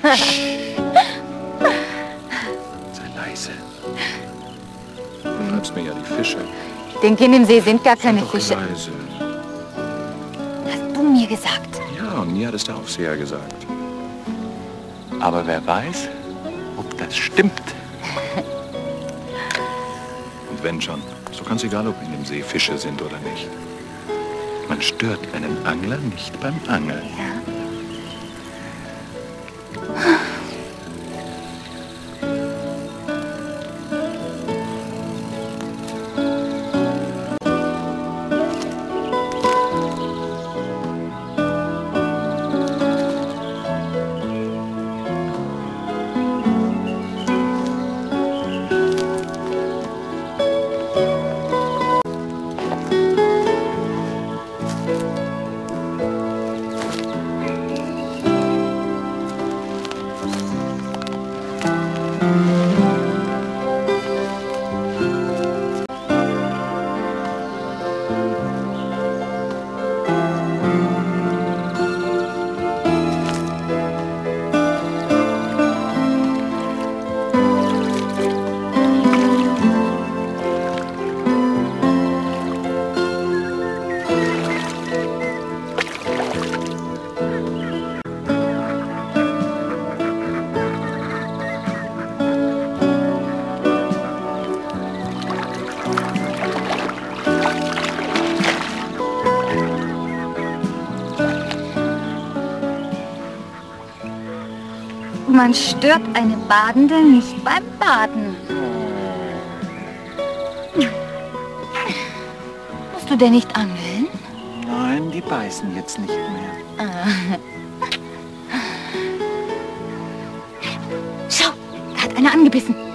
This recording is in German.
Sei leise. Du treibst mir ja die Fische. Ich denke, in dem See sind gar keine Fische. Leise. Hast du mir gesagt? Ja, und mir hat es der Aufseher gesagt. Aber wer weiß, ob das stimmt. Und wenn schon, so ganz egal, ob in dem See Fische sind oder nicht. Man stört einen Angler nicht beim Angeln. Ja. Man stört eine Badende nicht beim Baden. Musst du denn nicht angeln? Nein, die beißen jetzt nicht mehr. Schau, da hat einer angebissen.